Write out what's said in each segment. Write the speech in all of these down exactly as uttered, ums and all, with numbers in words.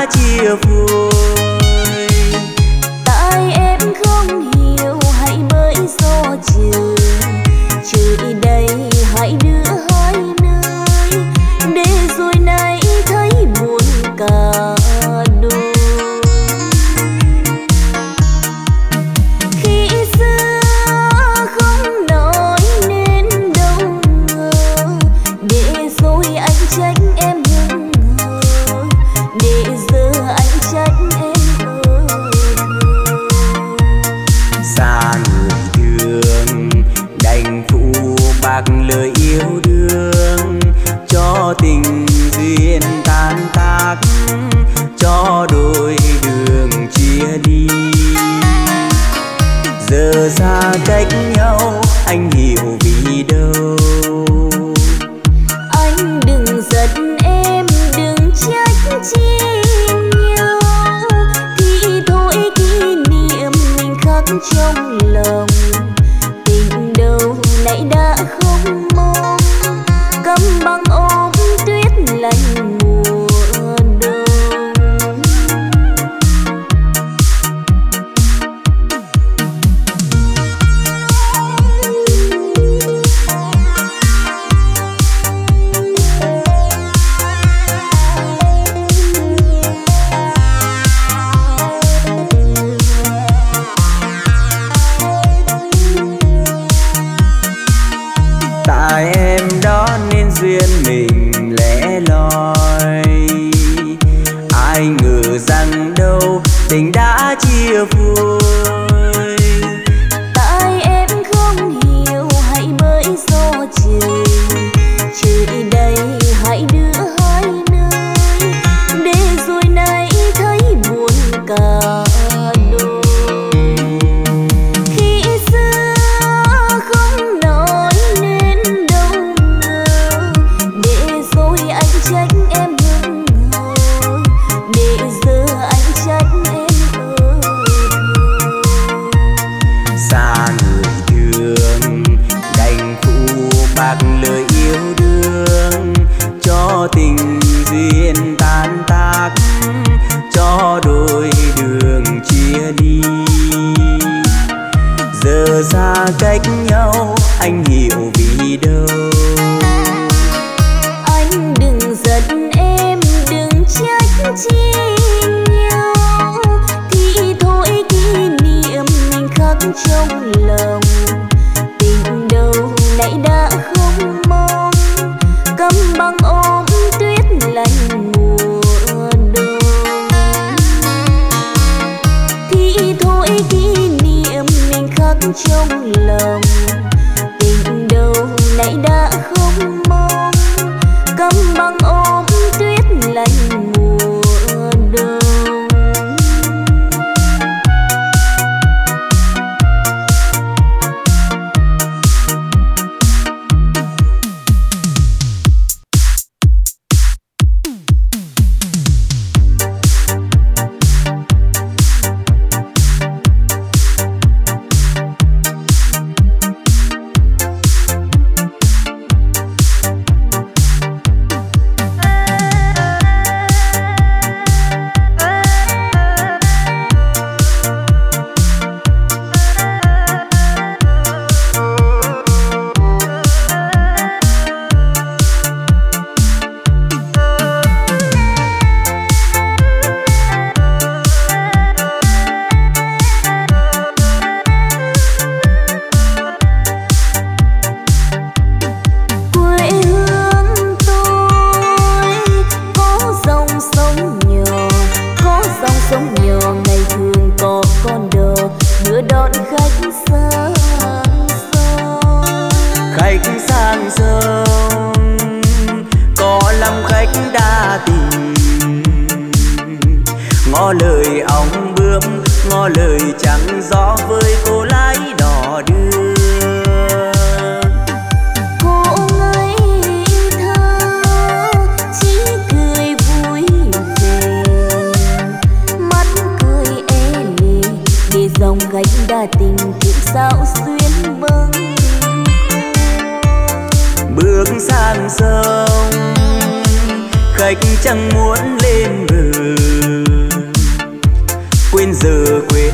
chia phôi. Tại em không hiểu hãy bởi do trời, trời đây hãy đưa hai nơi, để rồi nay thấy buồn cả đôi. Khi xưa không nói nên đâu ngờ, để rồi anh trách em hững hờ, để giờ anh trách em ơ Xa người thương đành phụ bạc lời yêu đương, cho tình duyên tan tác, cho đôi đường chia đi. Giờ xa cách nhau anh hiểu vì đâu. Anh đừng giận em, đừng trách chi nhau, thì thôi kỷ niệm mình khắc trong lòng. Tình đâu nãy đã không mong, câm băng ôm tuyết lạnh mùa đông. Tại em đó nên duyên mình lẻ loi, ai ngờ rằng đâu tình đã chia phôi. Tại em không hiểu hãy bởi do trời, trời đây hãy đưa hai nơi, để rồi nay thấy buồn cả đôi. Khi xưa không nói nên đâu ngờ, để rồi anh trách em hững hờ, để giờ anh trách em ơ Xa người thương đành phụ bạc lời yêu đương, cho tình duyên tan tác, cho đôi đường chia đi. Giờ xa cách nhau anh hiểu vì đâu. Anh đừng giận em, đừng trách chi nhau, thì thôi kỷ niệm mình khắc trong lòng. Tình đâu nãy đã không mong, câm băng ôm tuyết lạnh mùa đông. Thì thôi kỷ niệm mình khắc trong lòng. Tình đâu nãy đã không mong, câm băng ôm tuyết lạnh mùa đông. ngỏ lời ong bướm, ngỏ lời trắng gió với cô lái đò đưa. Cô ngây thơ chỉ cười vui về, mắt cười e lệ để dòng gánh đa tình kiếp sao xuyên bâng. Bước sang sông khách chẳng muốn lên bờ,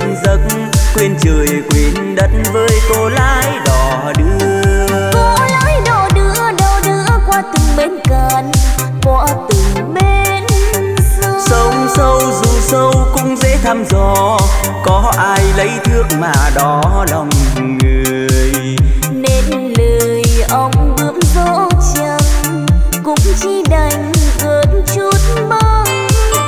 giấc, quên trời quên đất với cô lái đò đưa. Cô lái đò đưa đò đưa qua từng bến cạn, qua từng bến sông. Sông sâu dù sâu cũng dễ thăm dò, có ai lấy thước mà đo lòng người. Nên lời ông bướm gió trăng cũng chỉ đành gợn chút bâng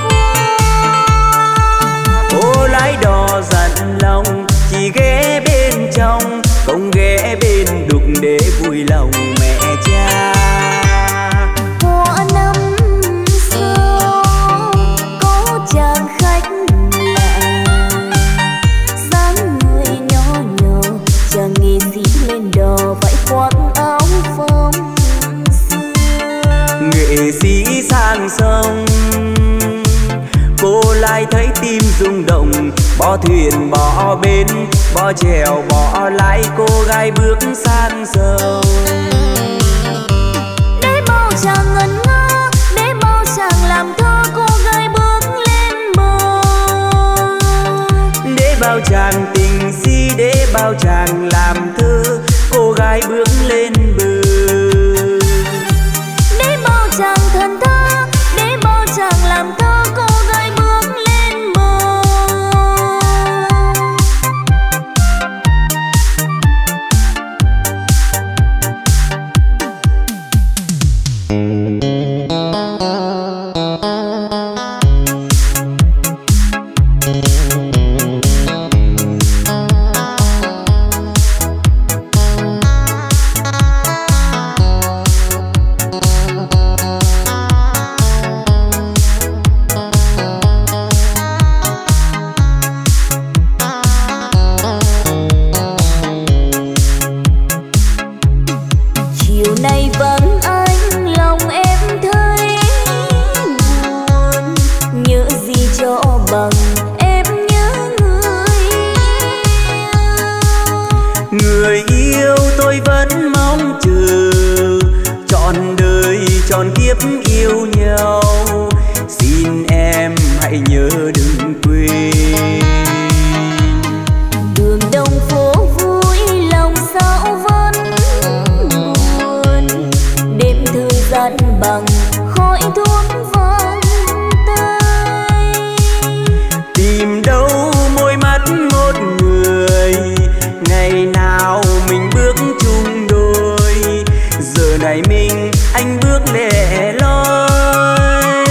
khuâng. Cô lái đò dặn lòng chỉ ghé bên trong, không ghé bên đục để vui lòng mẹ cha. Qua năm sau có chàng khách lạ, dáng người nhỏ nhỏ, chàng nghệ sĩ lên đò phải khoác áo phông xưa. Nghệ sĩ sang sông, cô lại thấy tim rung động, bỏ thuyền bỏ bến, bỏ chèo bỏ lái, cô gái bước sang sông. Để bao chàng ngẩn ngơ, để bao chàng làm thơ, cô gái bước lên bờ. Để bao chàng tình si, để bao chàng làm thơ, cô gái bước lên bờ. Để bao chàng thần thơ, để bao chàng làm thơ, cô gái bước lên bờ. Chiều nay vắng anh, lòng em thấy buồn. Nhớ gì cho bằng em nhớ người yêu. Người yêu tôi vẫn mong chờ, trọn đời trọn kiếp yêu nhau. Xin em hãy nhớ đừng quên. Đường đông phố vui lòng sao vẫn buồn. Đêm thời gian bằng khói thuốc vang tay. Tìm đâu môi mắt một người, ngày nào mình bước chung đôi. Giờ này mình anh bước lẻ loi.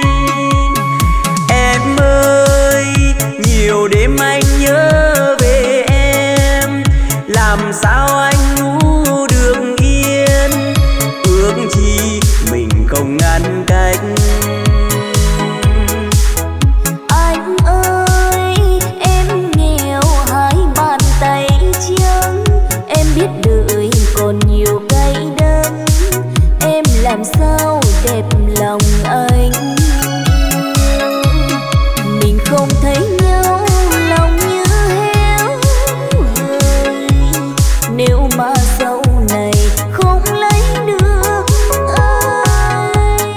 Em ơi, nhiều đêm anh nhớ về em, làm sao anh ngủ được yên. Ước chi mình không ngăn cách. Anh ơi, em nghèo hai bàn tay trắng. Em biết đời còn nhiều cay đắng. Em làm sao đẹp lòng anh. Mình không thấy nhau, lòng như héo hời. Nếu mà sau này không lấy được ai.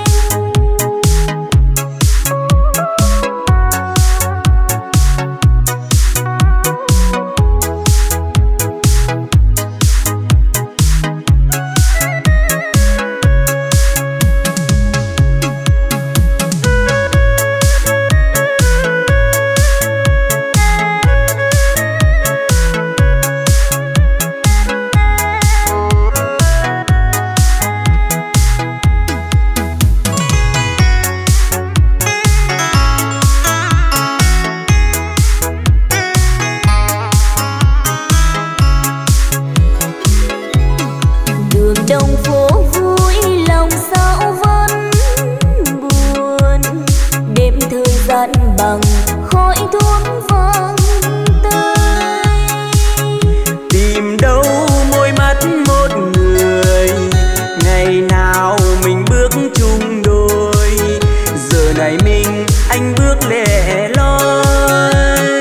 Đường đông phố vui lòng sao vẫn buồn. Đêm thời gian bằng khói thuốc vang tay. Tìm đâu môi mắt một người, ngày nào mình bước chung đôi. Giờ này mình anh bước lẻ loi.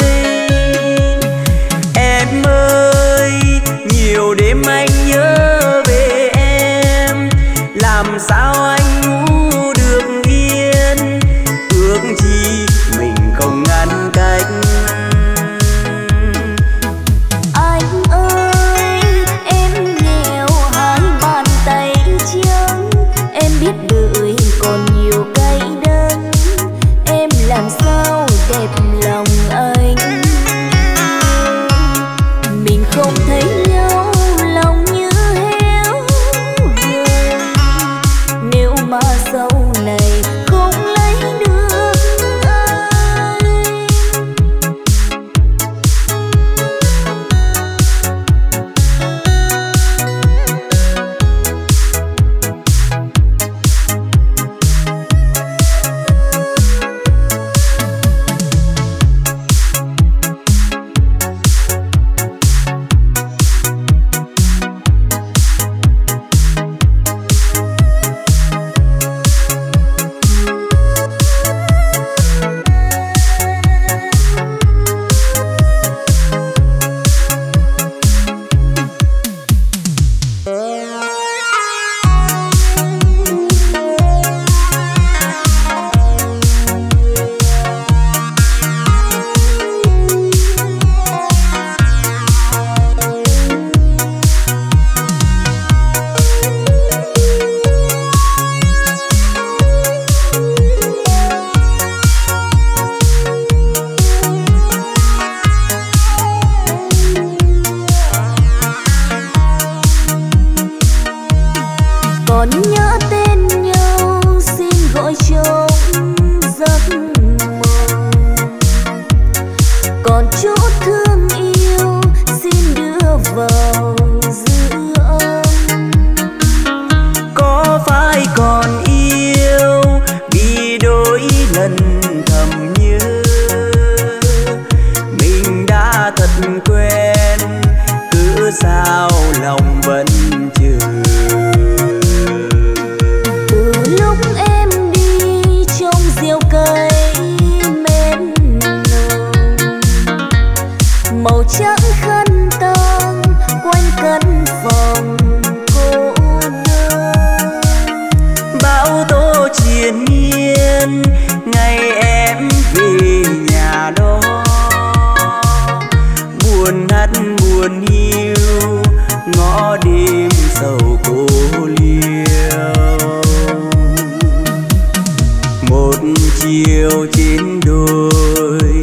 Em ơi, nhiều đêm anh nhớ về em, làm sao anh ngủ được yên. Ước chi mình không ngăn cách. làm sao đẹp lòng anh. Mình không thấy nhau lòng như héo hon, nếu mà sau này không lấy được anh. Còn nhớ tên nhau xin gọi trong giấc mộng, còn chút thương yêu xin đưa vào dư âm. Có phải còn yêu vì đôi lần thầm nhớ, mình đã thật quen cứ sao lòng vẫn chờ. Cây mến nồng màu trắng khăn tang quanh căn phòng cô đơn. Bão tố triền miên ngày em về nhà đó, buồn hắt buồn hiu ngõ đêm sầu cô liêu. Một chiều trên đồi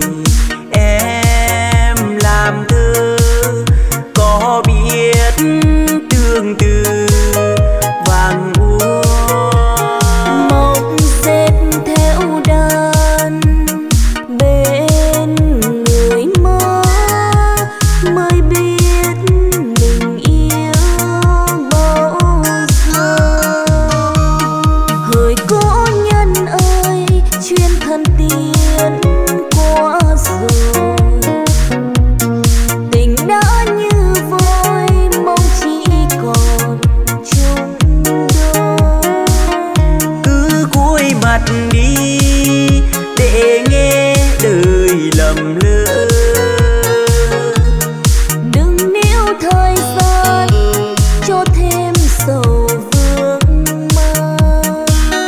em làm thơ, có biết tương tư vàng úa. Mộng dệt theo đàn bên người mơ, mới biết mình yêu bao giờ. Hỡi cô nhân ơi chuyên thân tiến qua rồi, tình đã như vơi mong chỉ còn chung đôi. Cứ cúi mặt đi để nghe đời lầm lỡ, đừng níu thời gian cho thêm sầu vương mang.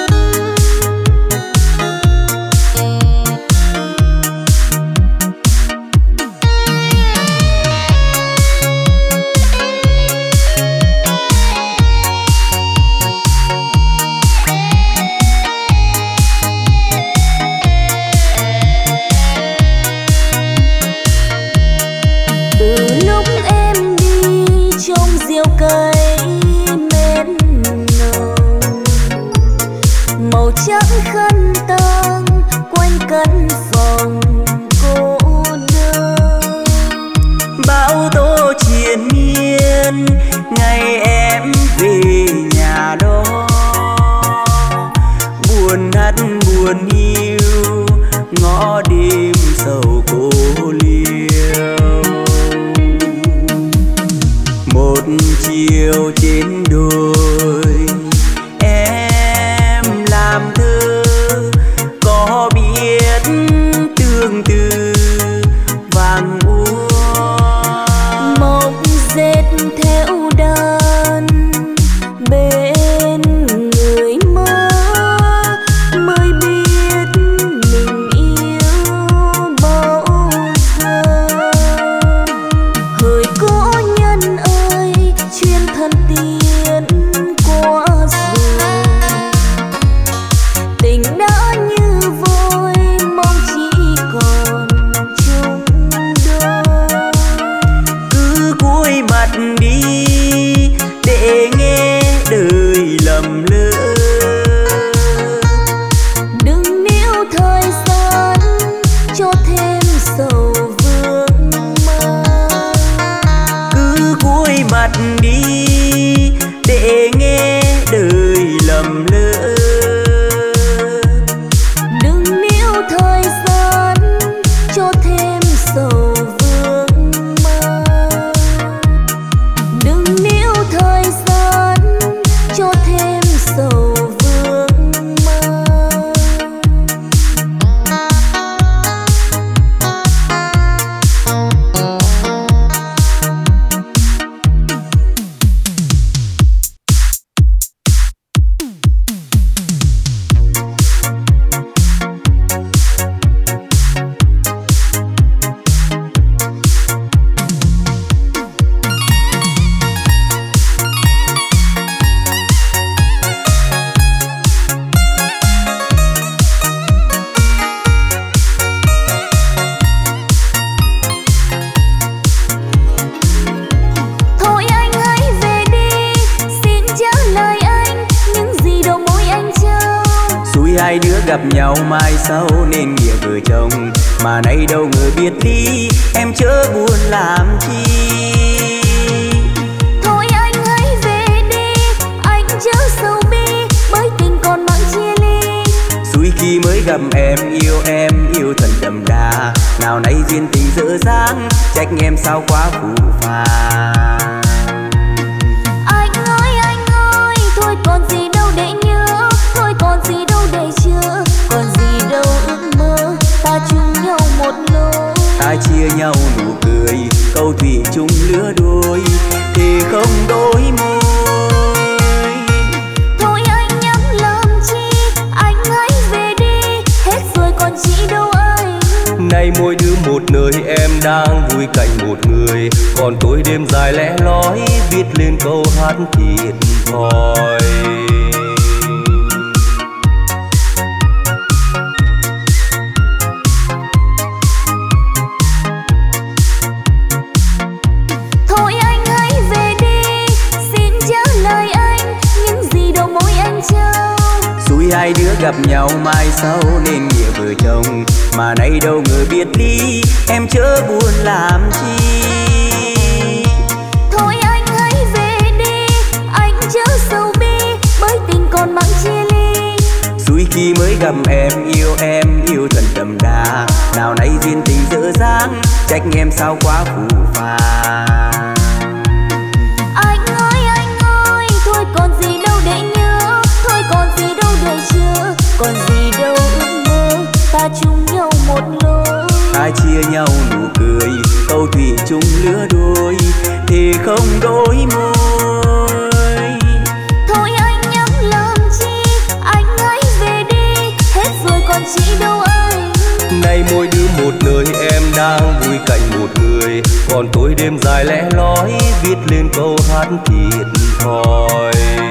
Từ lúc em đi trong diều cây mến nồng màu trắng khăn tang quanh căn phòng cô đơn. bão tố triền miên ngày em về nhà đó, buồn hắt buồn hiu ngõ đêm sầu cô liêu. Một chiều trên đồi em làm thơ, có biết tương tư vàng úa. Mộng dệt theo đàn bên người mơ, mới biết mình yêu gặp nhau mai sau nên nghĩa vợ chồng, mà nay đâu ngờ biệt ly, em chớ buồn làm chi. Thôi anh hãy về đi, anh chớ sầu bi, bởi tình còn mang chia ly. Xui khi mới gặp em, yêu em yêu thật đậm đà, nào nay duyên tình dở dang, trách em sao quá phũ phàng. Anh ơi anh ơi, thôi còn gì đâu để nhớ, thôi còn gì đâu để chờ, còn gì đâu ước mơ, ta chung nhau một lối. Ta chia nhau nụ cười, câu thủy chung lứa đôi, thì không đôi môi. Thôi anh nhắm làm chi, anh hãy về đi, hết rồi còn chị đâu anh. Nay mỗi đứa một nơi, em đang vui cạnh một người, còn tôi đêm dài lẻ loi viết lên câu hát thiệt thòi. Thôi anh hãy về đi, xin trả lời anh những gì đầu môi anh trao. Xui hai đứa gặp nhau mai sau nên nghĩa vợ chồng, mà nay đâu ngờ biệt ly, em chớ buồn làm chi. Thôi anh hãy về đi, anh chớ sầu bi, bởi tình còn mang chia ly. Xui khi mới gặp em, yêu em yêu thật đậm đà, nào nay duyên tình dở dang, trách em sao quá phũ phàng. Anh ơi anh ơi, thôi còn gì đâu để nhớ, thôi còn gì đâu để chờ, còn gì đâu ước mơ, ta chung nhau một lối. Ta chia nhau nụ cười, câu thủy chung lứa đôi, thì không đôi môi. Thôi anh nhắm làm chi, anh hãy về đi, hết rồi còn chị đâu anh. Nay mỗi đứa một nơi, em đang vui cạnh một người, còn tôi đêm dài lẻ loi viết lên câu hát thiệt thòi.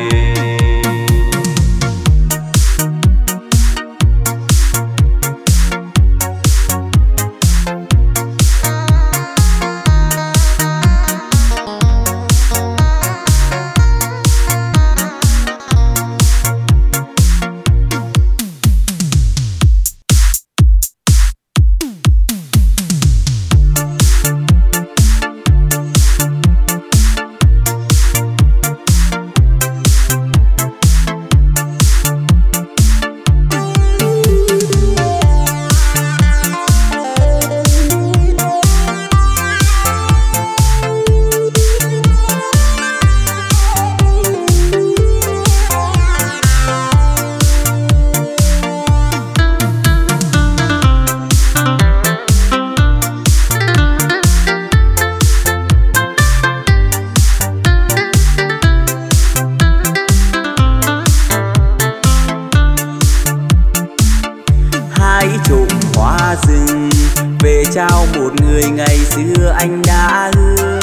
trao một người ngày xưa anh đã hứa.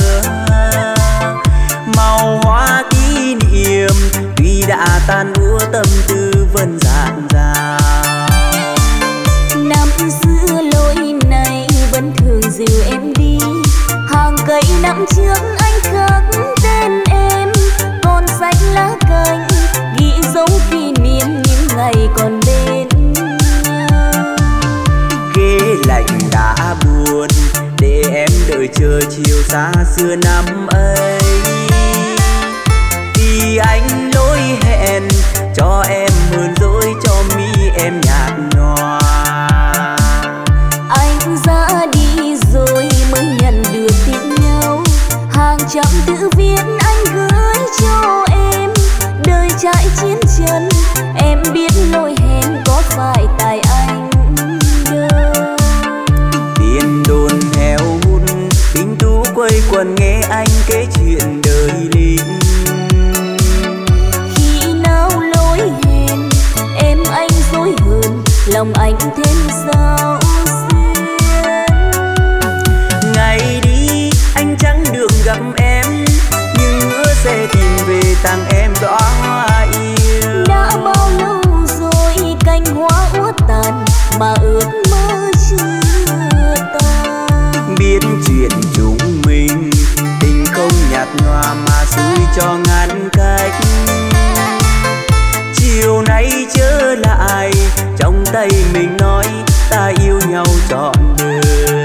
Màu hoa kỷ niệm tuy đã tan úa, tâm tư vẫn dạt dào. Năm xưa lối này vẫn thường dìu em đi, hàng cây năm trước anh khắc tên em, còn xanh lá cành ghi dấu kỷ niệm những ngày còn bên nhau. Ghế lạnh đã buồn để em đợi chờ chiều xa xưa năm ấy, vì anh lỗi hẹn cho em hờn dỗi, cho mi em nhạt nhòa. Anh ra đi rồi mới nhận được tin nhau, hàng trăm tự viết anh gửi cho em. Đời trải chiến chân em biết lỗi hẹn có phải tại anh đâu. Tiền đồn heo hút tính tú quây quần nghe anh kể chuyện đời lính. Khi nào lỗi hẹn em anh dối hờn, lòng trọn đời.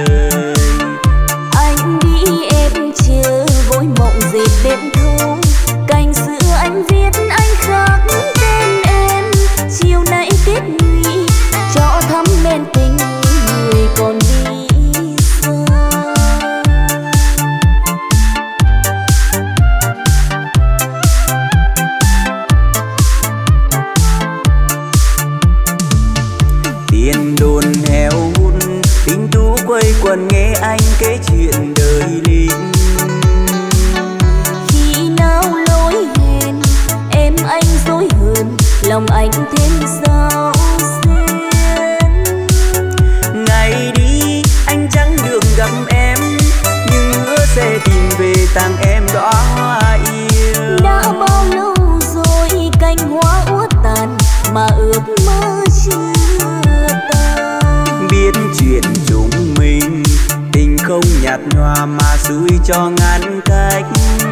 Anh đi em chờ gối mộng dệt đêm thâu, cành xưa anh viết anh khắc tên em. Chiều nay kết nhụy cho thắm men tình người còn đi xa. Tiền đồn heo hút tình tú quây quần nghe anh kể chuyện đời lính. Khi nào lối hẹn em anh dối hơn, lòng anh thêm sao xuyên. Ngày đi anh chẳng được gặp em, nhưng hứa sẽ tìm về tặng em đóa hoa yêu. Đã bao lâu rồi cành hoa úa tàn mà ước mơ chưa tan. Biết chuyện chúng mình tình không nhạt nhòa mà xui cho ngăn cách.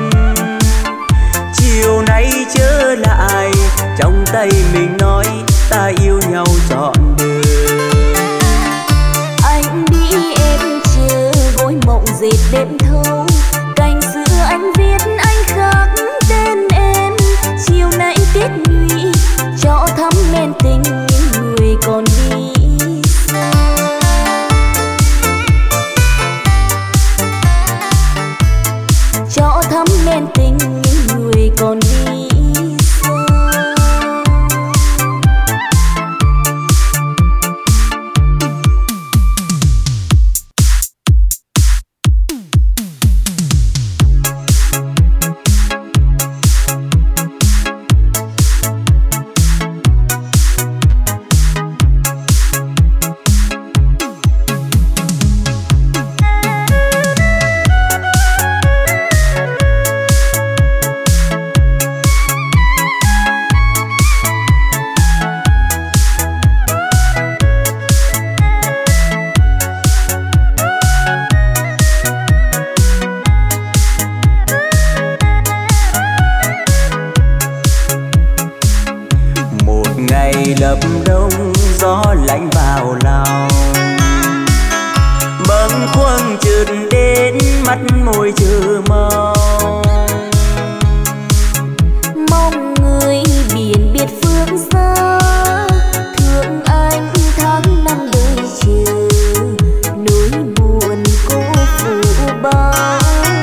Chiều nay trở lại trong tay mình nói ta yêu nhau trọn đời. Anh đi em chờ gối mộng dệt đêm thâu, cành xưa anh viết anh khắc tên em. Chiều nay kết nhụy cho thắm men tình người còn đi xa. Cho thắm men tình người còn đi xa. Lập đông gió lạnh vào lòng, bâng khuâng chợt đến mắt môi chờ mong. Mong người biển biệt phương xa, thương anh tháng năm đời chờ, nỗi buồn cô phụ bao.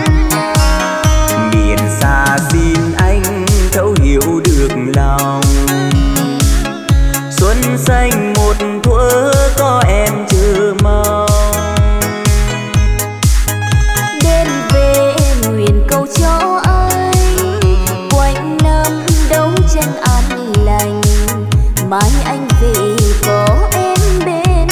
Biển xa xin anh thấu hiểu được lòng, xuân xanh một thuở có em chờ mong. Đêm về nguyện cầu cho anh, quanh năm đấu tranh an lành, mai anh về có em bên.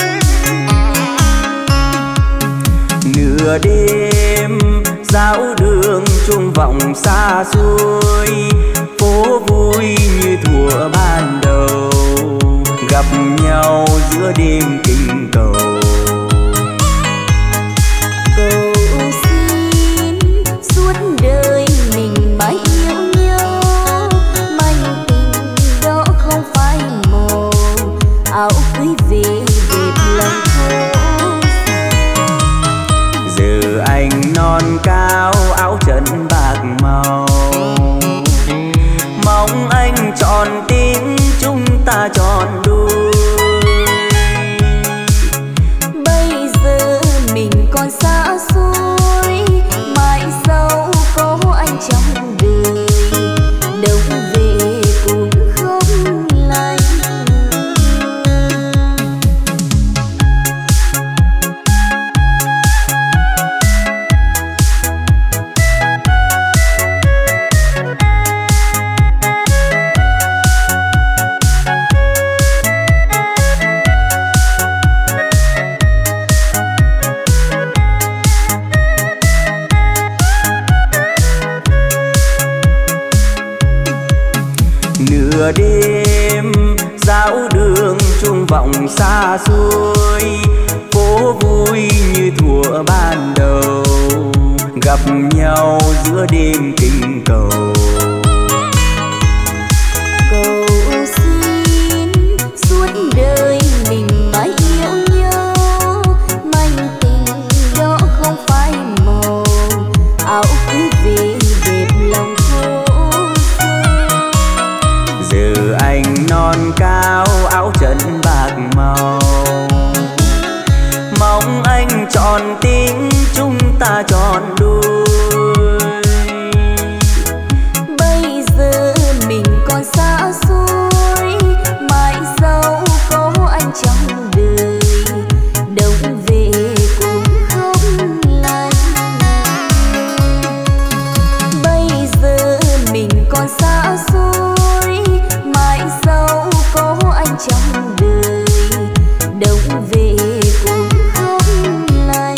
Nửa đêm dạo đường chuông vọng xa xôi, phố vui như thuở ban đầu, gặp nhau giữa đêm kinh cầu. Cầu xin suốt đời mình mãi yêu nhau, manh tình đó không phải màu, áo cưới về dệt lòng thô. Giờ anh non cao áo trần bạc màu, mong anh tròn tình chúng ta tròn đôi. Bây giờ mình còn xa xôi, mãi sau có anh trong đời, đâu về cũng không lành. Nửa đêm dạo đường chuông vọng xa xôi, phố vui như thuở ban đầu, gặp nhau giữa đêm kinh cầu. Cầu xin suốt đời mình mãi yêu nhau, mong anh trọn tình chúng ta trọn đôi. Bây giờ mình còn xa xôi, mai sau có anh trong đời, đông về cũng không lành. Bây giờ mình còn xa xôi, mai sau có anh trong đời, đông về cũng không lành.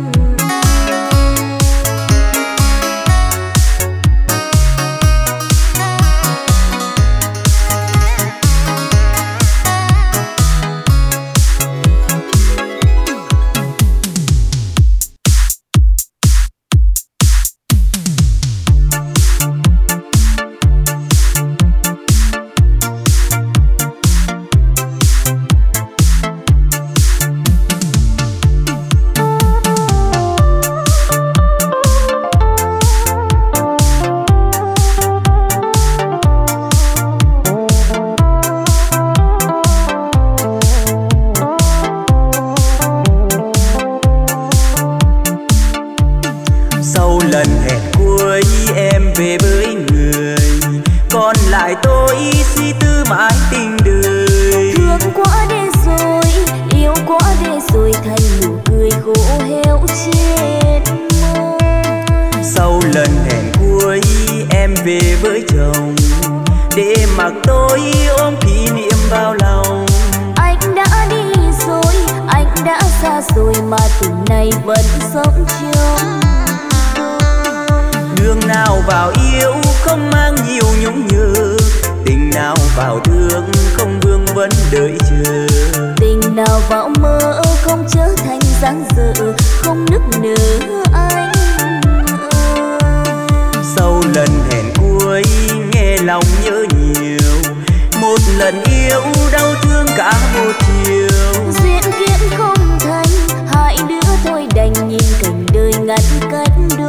Lần hẹn cuối em về với người, còn lại tôi suy tư mãi tình đời. Thương quá để rồi, yêu quá để rồi, thành nụ cười khô héo trên môi. Sau lần hẹn cuối em về với chồng, để mặc tôi ôm kỷ niệm vào lòng. Anh đã đi rồi, anh đã xa rồi, mà tình này vẫn sống trong. Đường nào vào yêu không mang nhiều nhung nhớ, tình nào vào thương không vương vấn đợi chờ. Tình nào vào mơ không trở thành dáng dở, không nức nở anh ơi. Sau lần hẹn cuối nghe lòng nhớ nhiều, một lần yêu đau thương cả một chiều. Duyên kiếp không thành, hai đứa thôi đành nhìn cảnh đời ngăn cách đôi.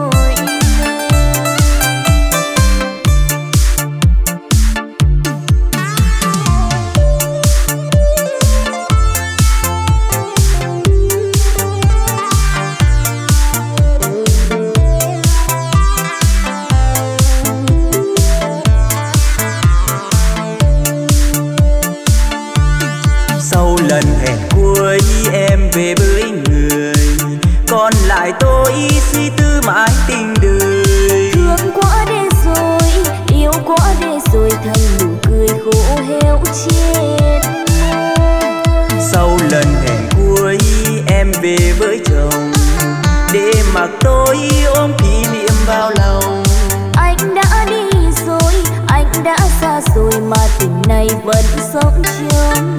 Sau lần hẹn cuối em về với người, còn lại tôi suy tư mãi tình đời. Thương quá để rồi, yêu quá để rồi, thành nụ cười khô héo trên môi. Sau lần hẹn cuối em về với chồng, để mặc tôi ôm kỷ niệm vào lòng. Anh đã đi rồi, anh đã xa rồi, mà tình này vẫn sống trong.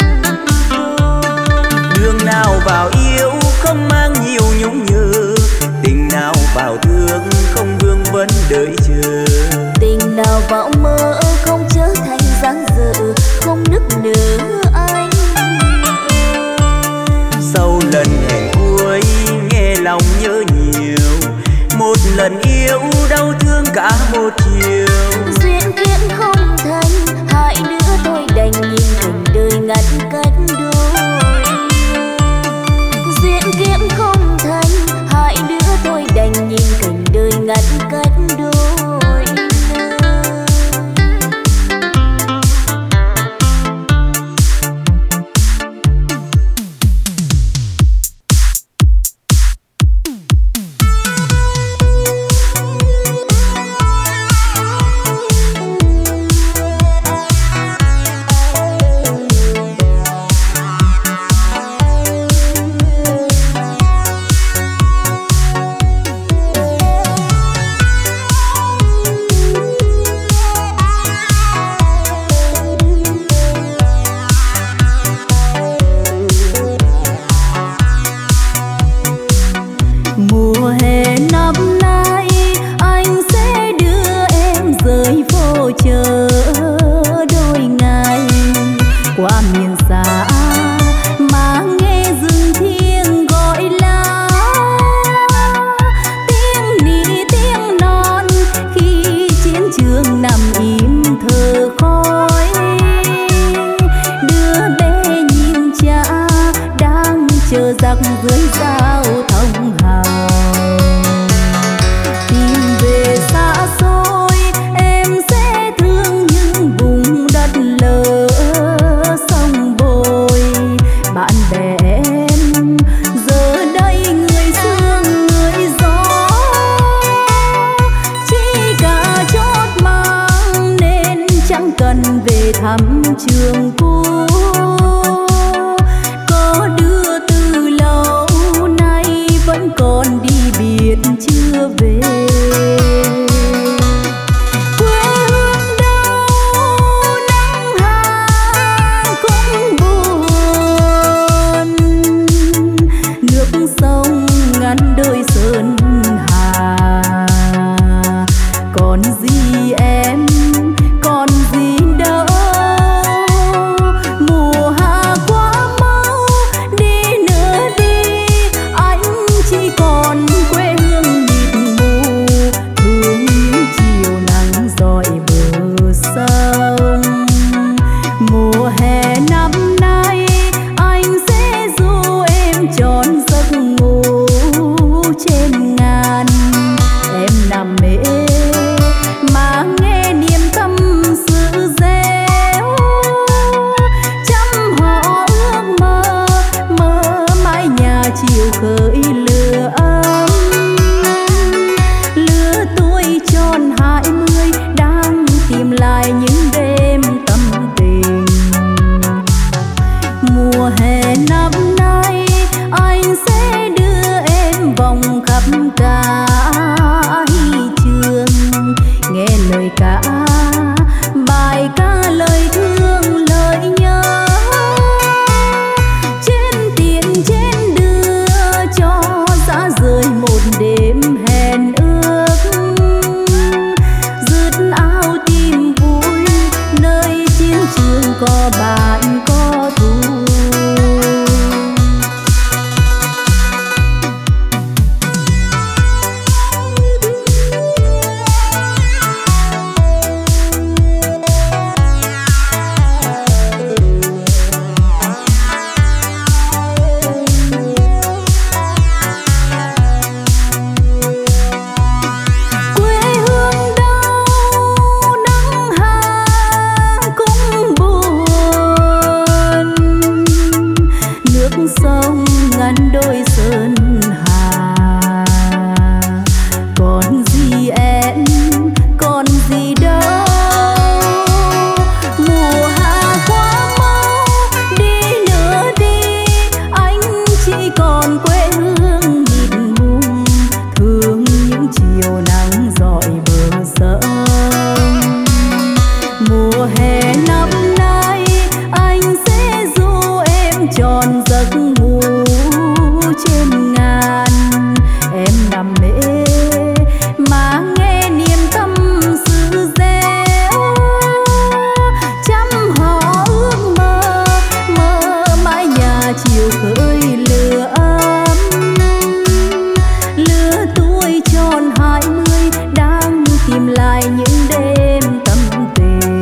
Đường nào vào yêu không mang nhiều nhung nhớ, tình nào vào thương không vương vấn đợi chờ. Tình nào vào mơ không trở thành dáng dở, không nức nở anh ơi. Sau lần hẹn cuối nghe lòng nhớ nhiều, một lần yêu đau thương cả một chiều. Duyên kiếp không thành, hai đứa thôi đành nhìn cảnh đời ngăn cách đôi. Duyên kiếp không thành, hai đứa thôi đành nhìn cảnh đời ngăn cách đôi. sao thông hào. Tìm về xa xôi em sẽ thương những vùng đất lỡ sông bồi. Bạn bè em giờ đây người sương người gió, chỉ cả chót mang nên chẳng cần về thăm trường cũ. Có đứa từ lâu nay vẫn còn đi biệt chưa về. Quê hương đâu nắng hạ cũng buồn, nước sông ngăn đôi sơn hà. Còn gì em, còn gì đâu, mùa hạ quá mau đi nữa đi. Anh chỉ còn quê hương mịt mù, thương những chiều nắng rọi bờ sông. Mùa hè năm nay anh sẽ du em tròn giấc ngủ trên ngàn. Em nằm mê mà nghe niềm tâm sự réo, trăm họ ước mơ mơ mãi nhà chiều khởi lửa ấm. Lứa tuổi tròn hai mươi đang tìm lại những đêm tâm tình. Mùa hè năm nay anh sẽ đưa em vòng khắp cả trường, nghe lời ca bài ca lời thương lời nhớ. Trên tiền trên đưa cho dã rời một đêm hẹn ước. Dứt áo tìm vui nơi chiến trường có bạn có thù. Quê hương đâu nắng hạ cũng buồn, nước sông ngăn đôi sơn hà. Còn gì em, còn gì đâu, mùa hạ quá mau đi nữa đi. Anh chỉ còn quê hương mịt mùng, thương những chiều nắng rọi bờ sông. Mùa hè năm nay anh sẽ du em tròn giấc ngủ trên ngàn. Em nằm mê mà nghe niềm tâm sự réo, trăm họ ước mơ mơ mãi nhà chiều khởi lửa ấm. Lứa tuổi tròn hai mươi đang tìm lại những đêm tâm tình.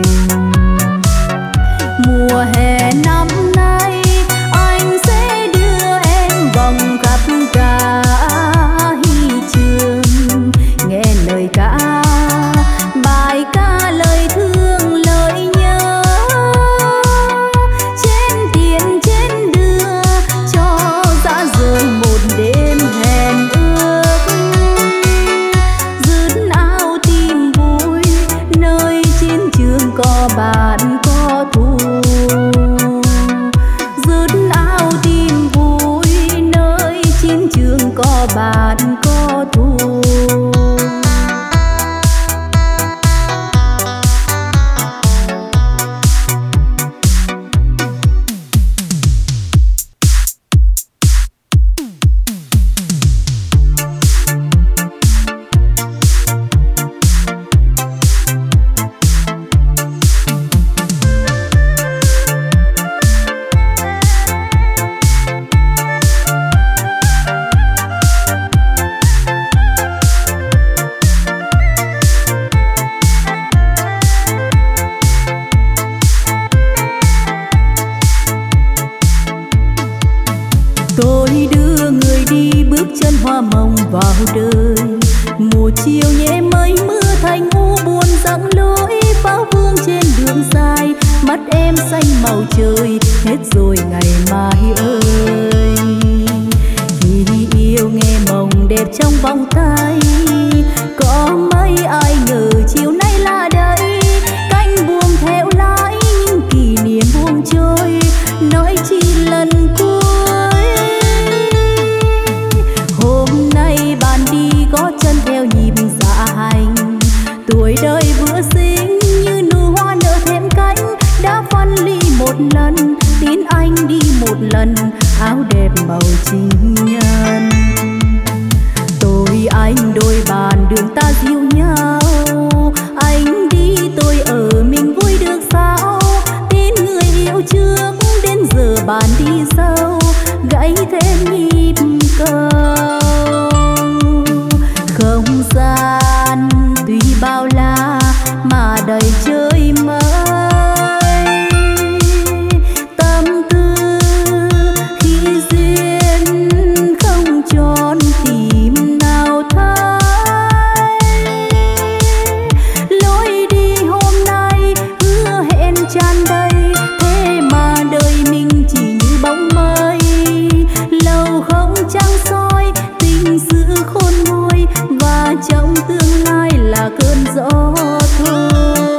Mùa hè năm nay anh sẽ đưa em vòng khắp cả trường, nghe lời ca bài ca lời thương lời nhớ. Trên tiền trên đưa cho dã rời một đêm hẹn ước. Dứt áo tìm vui nơi chiến trường có bạn có thù. Dứt áo tìm vui nơi chiến trường có bạn có thù. hoa mộng vào đời. Mùa chiều nhẹ mây mưa thành u buồn dặn lối pháo vương trên đường dài. Mắt em xanh màu trời hết rồi ngày mai ơi. Khi yêu nghe mộng đẹp trong vòng tay, có mấy ai ngờ chiều nay là đây. Cánh buông theo lái những kỷ niệm buông trôi, nói chi lần cuối. Hôm nay bạn đi có chân theo nhịp dạ hành, tuổi đời vừa sinh như nụ hoa nở thêm cánh. Đã phân ly một lần, tin anh đi một lần, áo đẹp màu tình nhân. Tôi anh đôi bàn đường ta dìu nhau, anh đi tôi ở mình vui được sao. Tin người yêu trước đến giờ bàn đi sâu, gãy thêm nhịp cầu. Không gian tuy bao la mà đầy chơi mới. Tâm tư khi duyên không tròn tìm nào thấy. Lối đi hôm nay hứa hẹn tràn đầy, thế mà đời mình chỉ như bóng mây. Lâu không trăng soi tình sự khôn nguôi, và trong tương lai là cơn gió thôi.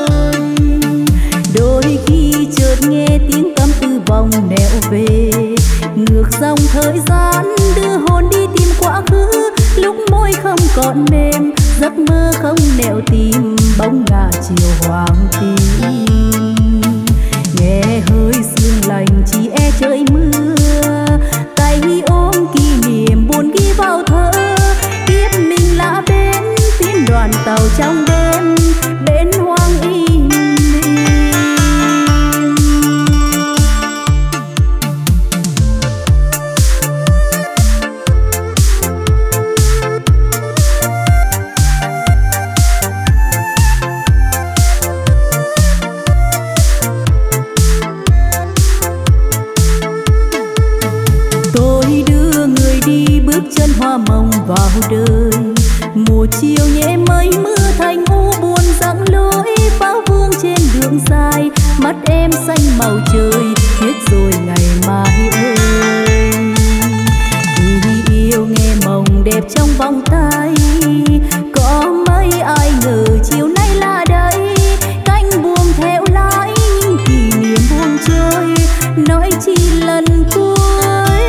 Đôi khi chợt nghe tiếng cắm từ vòng nẻo về, ngược dòng thời gian đưa hồn đi tìm quá khứ. Lúc môi không còn mềm, giấc mơ không nẻo tìm, bóng ngả chiều hoàng tím. Nghe hơi sương lạnh chỉ e trời mưa, tay ôm kỷ niệm buồn ghi vào thơ. Kiếp mình là bên tiến đoàn tàu trong đêm, bên hoang im im. Tôi đưa người đi bước chân hoa mộng vào đời. Mùa chiều nhẹ mây mưa thành u buồn dặn lối pháo vương trên đường dài. Mắt em xanh màu trời hết rồi ngày mai ơi. Khi yêu nghe mộng đẹp trong vòng tay, có mấy ai ngờ chiều nay là đây. Cánh buông theo lái những kỷ niệm buông trôi, nói chi lần cuối.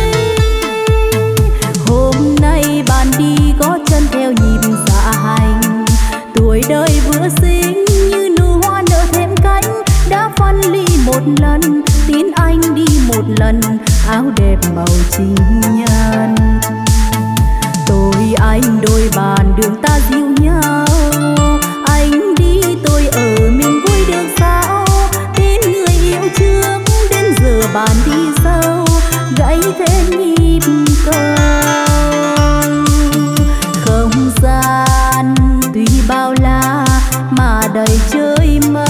Hôm nay bạn đi có chân theo nhịp dạ hành, tuổi đời vừa sinh như nụ hoa nở thêm cánh. Đã phân ly một lần, tin anh đi một lần, áo đẹp màu tình nhân. Tôi anh đôi bàn đường ta dìu nhau, anh đi tôi ở mình vui được sao. Tin người yêu trước đến giờ bàn đi sâu, gãy thêm nhịp cầu. Không gian tuy bao la mà đầy chơi mới.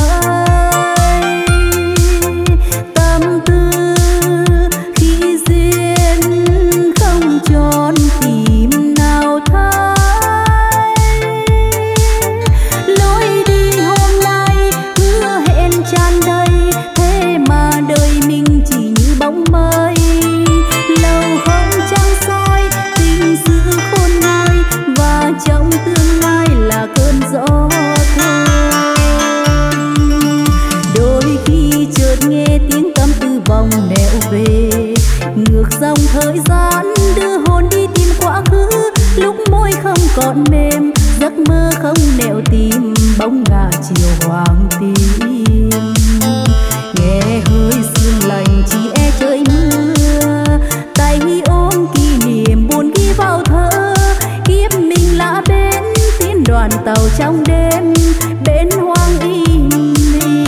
Tâm tư khi duyên không tròn tìm nào thấy. Lối đi hôm nay hứa hẹn tràn đầy, thế mà đời mình chỉ như bóng mây. Lâu không trăng soi tình sự khôn nguôi, và trong tương lai là cơn gió thôi. Đôi khi chợt nghe tiếng cắm từ vòng nẻo về, ngược dòng thời gian đưa hồn đi tìm quá khứ. Lúc môi không còn mềm, giấc mơ không nẻo tìm, bóng ngả chiều hoàng tím. Nghe hơi sương lạnh chỉ e trời mưa, tay ôm kỷ niệm buồn ghi vào thơ. Kiếp mình là bên tiến đoàn tàu trong đêm, bên hoang im im.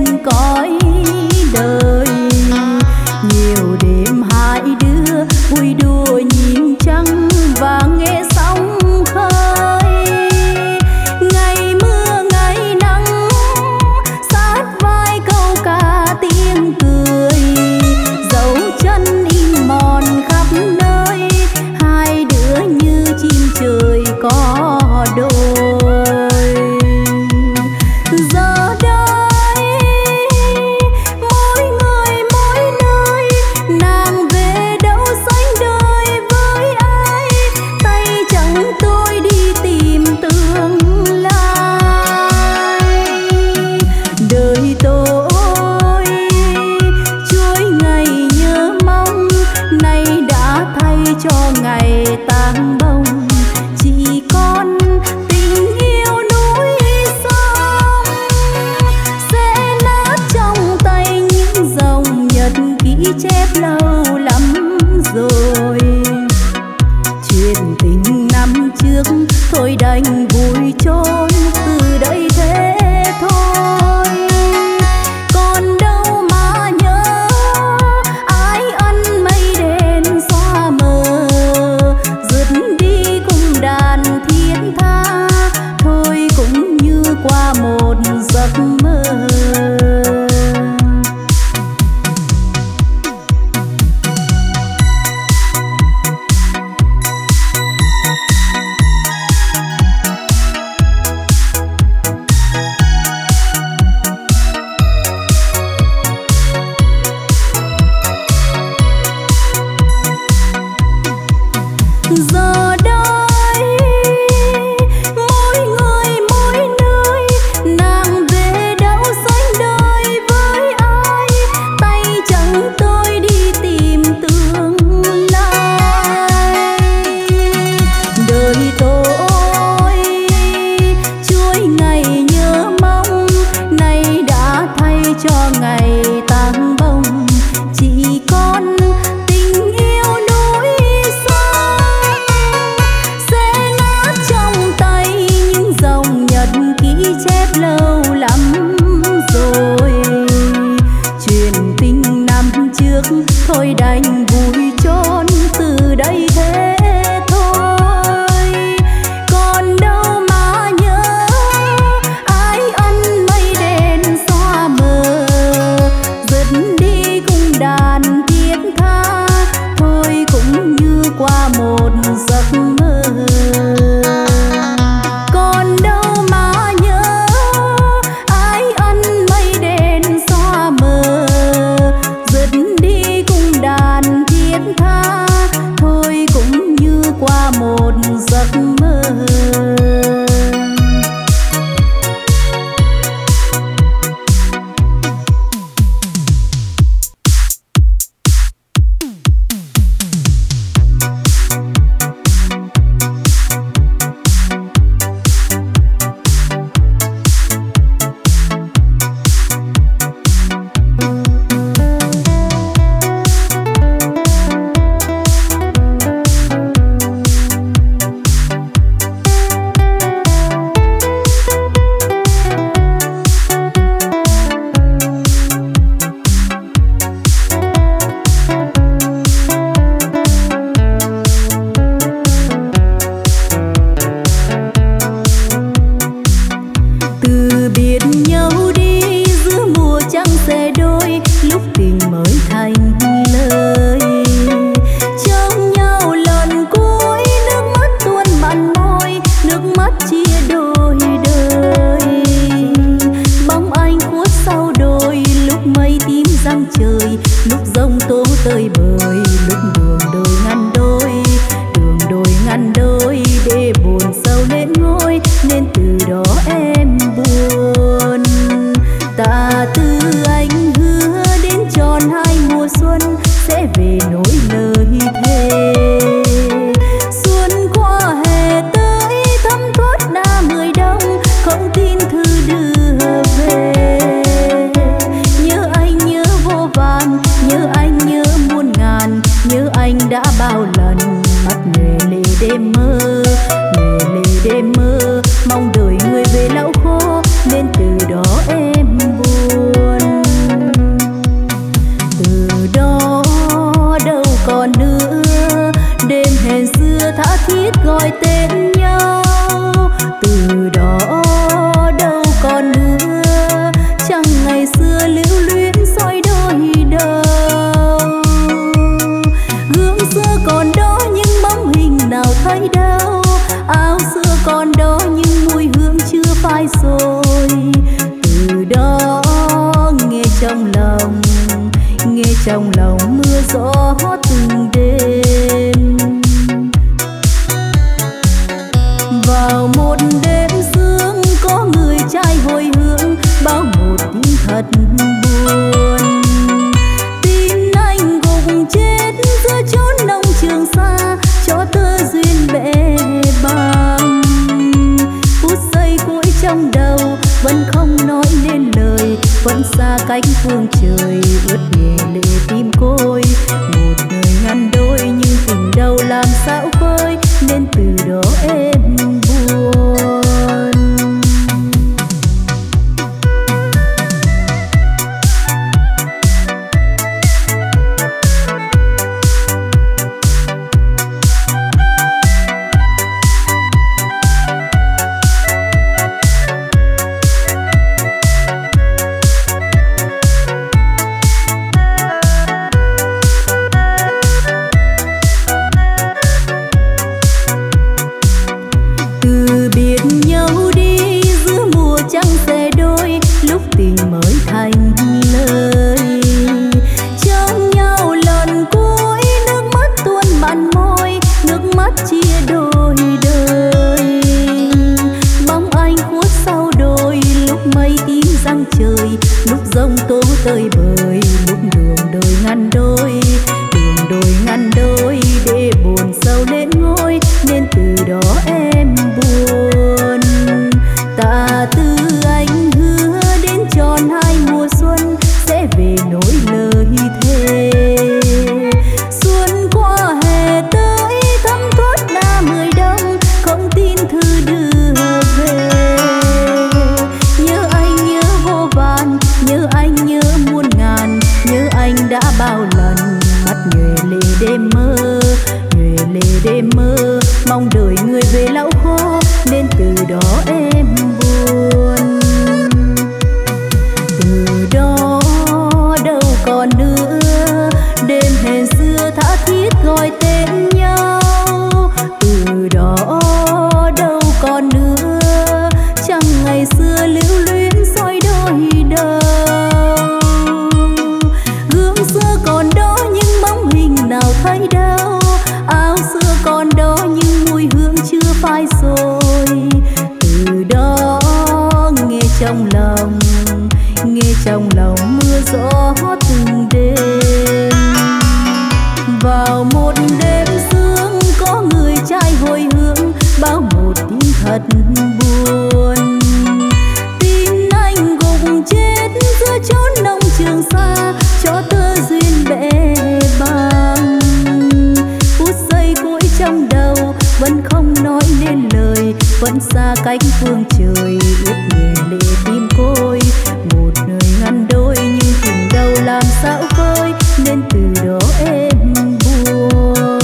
cõi đời. Nhiều đêm hai đứa vui đùa nhìn trăng và nghe sóng khơi. Ngày mưa ngày nắng sát vai câu ca tiếng cười, dấu chân in mòn khắp nơi, hai đứa như chim trời có đôi. Giờ đây mỗi người mỗi nơi, nàng về đâu sánh đời với ai, tay chẳng tôi đi tìm tương lai. Đời tôi chuỗi ngày nhớ mong, nay đã thay cho ngày tang bông. Chỉ còn tình yêu núi sông sẽ nát trong tay những dòng nhật ký chép lâu lắm rồi. Chuyện tình năm trước thôi đành vùi chôn từ đây thế thôi. Còn đâu mà nhớ ái ân mây đen xóa mờ, rượt đi cùng đàn thiết tha, thôi cũng như qua một giấc mơ. Giờ đây mỗi người mỗi nơi, nàng về đâu sánh đời với ai, tay chẳng tôi đi tìm tương lai. Đời tôi chuỗi ngày nhớ mong, nay đã thay cho ngày tang bông. Chỉ còn tình yêu núi sông sẽ nát trong tay những dòng nhật ký chép lâu lắm rồi. Chuyện tình năm trước thôi đành vùi chôn từ đây thế thôi. Còn đâu mà nhớ ái ân mây đen xóa mờ, rượt đi cùng đàn thiết tha, thôi cũng như qua một giấc mơ. Còn đâu mà nhớ ái ân mây đen xóa mờ, rượt đi cùng đàn thiết tha, thôi cũng như qua một giấc mơ. Từ biệt nhau đi giữa mùa trăng xe đôi, lúc tình mới thành lời. Trong nhau lần cuối nước mắt tuôn mặn môi, nước mắt chia đôi đời. Bóng anh khuất sau đôi, lúc mây tím răng trời, lúc giông tố tơi bời, lúc đường đôi ngăn đôi, đường đôi ngăn đôi để buồn sâu lên ngôi, nên từ đó em buồn. Ta tư anh hứa đến tròn hai mùa xuân sẽ về nối lời thề. Xuân qua hè tới thấm thoát đã mười đông, không tin thư đưa về. Nhớ anh nhớ vô vàn trong lòng, nghe trong lòng mưa gió từng đêm. Vào một đêm sương có người trai hồi hương, bao một tiếng thật buồn. Tin anh gục chết giữa chốn nông trường xa, cho tơ duyên bể bàng. Phút giây cuối trong đầu vẫn không nói nên lời, vẫn xa cách phương trời ướt nhẹ lệ tim côi. Một đời ngăn đôi nhưng tình đâu làm sao vơi, nên từ đó em buồn. Tơi bời lúc đường đôi ngăn đôi, đường đôi ngăn đôi để buồn sâu lên ngôi, nên từ đó em buồn. Tạ Tư anh hứa đến tròn hai mùa xuân sẽ về nỗi lời thề. Xuân qua hè tới thấm thoát đã mười đông, không tin thư đưa về. Nhớ anh nhớ vô vàn, nhớ anh nhớ muôn ngàn, nhớ anh đã bao lần mắt nhuệ lệ đêm mơ, nhuệ lệ đêm mơ, mong đợi người về lau khô, nên từ đó em buồn. Từ đó đâu còn nữa đêm hẹn xưa tha thiết gọi tên nhau, từ đó đâu còn nữa chẳng ngày xưa lưu luyến soi đôi đầu. Gương xưa còn đó nhưng bóng hình nào thấy đâu, áo xưa còn đó nhưng mùi hương chưa phai rồi. Từ đó nghe trong lòng, nghe trong lòng mưa gió từng đêm. Vào một đêm sương có người trai hồi hương, bao một tiếng thật buồn. Tin anh gục chết giữa chốn nông trường xa, cho tơ duyên bể bàng. Phút giây cuối trong đầu vẫn không nói nên lời, vẫn xa cách phương trời ướt nhẹ lệ tim côi. Một đời ngăn đôi nhưng tình đâu làm sao vơi, nên từ đó em buồn.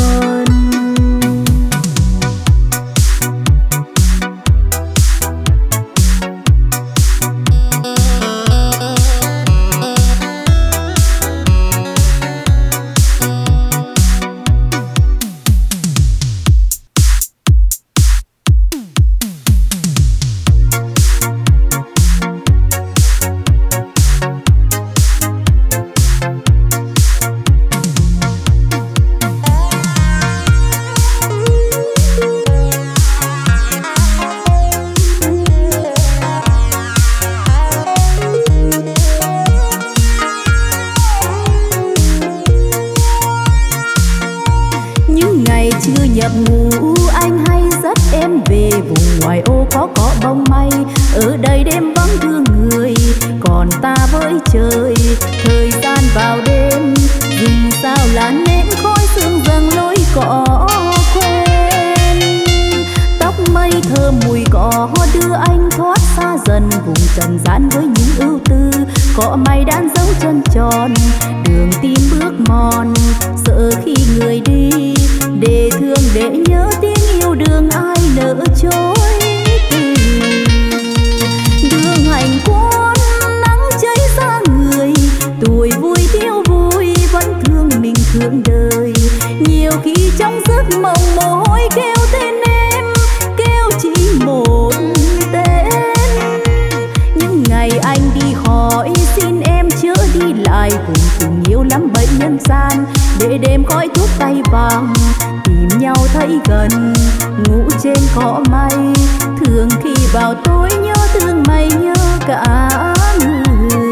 Nhập ngủ anh hay dắt em về vùng ngoài ô có cỏ bông mây, ở đây đêm vắng thương người còn ta với trời. Thời gian vào đêm rừng sao là nến khói sương dâng lối cỏ quen. Tóc mây thơm mùi cỏ đưa anh thoát xa dần vùng trần gian với những ưu tư. Cỏ mây đan dấu chân tròn đường tim bước mòn, sợ khi người đi để thương để nhớ tiếng yêu đường ai nỡ chối từ. Đường hành quân nắng cháy ra người, tuổi vui thiếu vui vẫn thương mình thương đời. Nhiều khi trong giấc mộng mồ hôi kêu tên em, kêu chỉ một tên. Những ngày anh đi hỏi xin em chớ đi lại cùng tình yêu lắm bẫy nhân gian, để đêm khói thuốc tay vàng tìm nhau thấy gần, ngủ trên cỏ mây. Thường khi vào tối nhớ thương mây nhớ cả người.